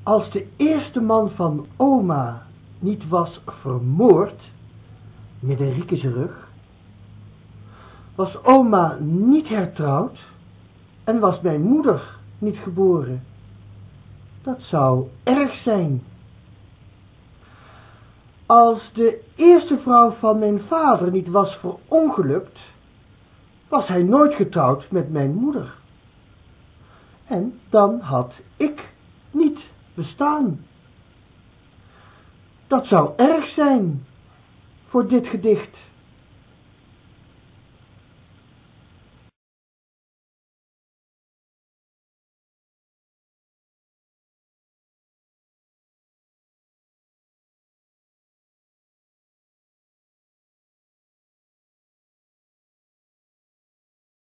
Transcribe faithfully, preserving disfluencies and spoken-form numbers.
Als de eerste man van oma niet was vermoord met Henrieke's rug, was oma niet hertrouwd en was mijn moeder niet geboren. Dat zou erg zijn. Als de eerste vrouw van mijn vader niet was verongelukt, was hij nooit getrouwd met mijn moeder. En dan had ik niet bestaan. Dat zou erg zijn voor dit gedicht.